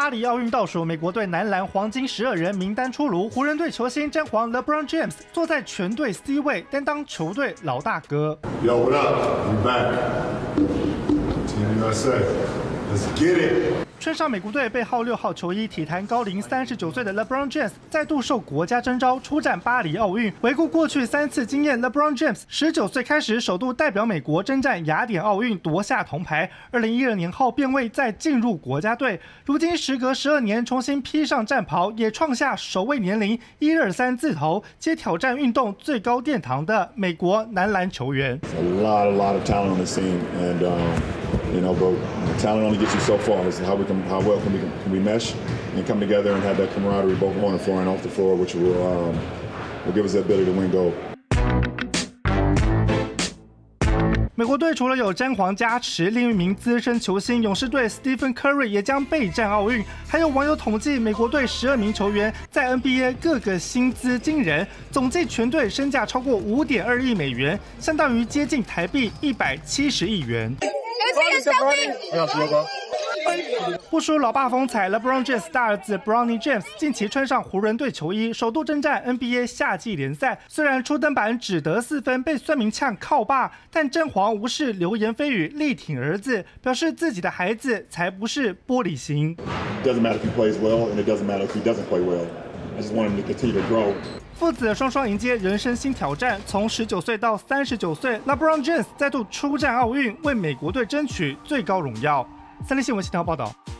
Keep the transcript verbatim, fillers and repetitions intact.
巴黎奥运倒数，美国队男篮黄金十二人名单出炉，湖人队球星詹皇 LeBron James 坐在全队 C 位，担当球队老大哥。 Yo, what up? We back. Team U S A. Let's get it. 穿上美国队背号六号球衣，体坛高龄三十九岁的 LeBron James 再度受国家征召出战巴黎奥运。回顾过去三次经验 ，LeBron James 十九岁开始首度代表美国征战雅典奥运，夺下铜牌。二零一二年后便未再进入国家队。如今时隔十二年，重新披上战袍，也创下首位年龄一二三字头，皆挑战运动最高殿堂的美国男篮球员。 A lot, a lot of talent on this team, and um, you know, but talent only gets you so far. It's how we can, how well can we can we mesh and come together and have that camaraderie both on the floor and off the floor, which will um, will give us the ability to win gold. 美国队除了有詹皇加持，另一名资深球星勇士队 Stephen Curry 也将备战奥运。还有网友统计，美国队十二名球员在 N B A 各个薪资惊人，总计全队身价超过五点二亿美元，相当于接近台币一百七十亿元。不输老爸风采 ，LeBron James 大儿子 Bronny James 近期穿上湖人队球衣，首度征战 N B A 夏季联赛。虽然初登板只得四分，被酸民呛靠爸，但詹皇无视流言蜚语，力挺儿子，表示自己的孩子才不是玻璃心。 Doesn't matter if he plays well, and it doesn't matter if he doesn't play well. I just want him to continue to grow. 父子双双迎接人生新挑战，从十九岁到三十九岁 ，LeBron James 再度出战奥运，为美国队争取最高荣耀。三立新闻新闻报道。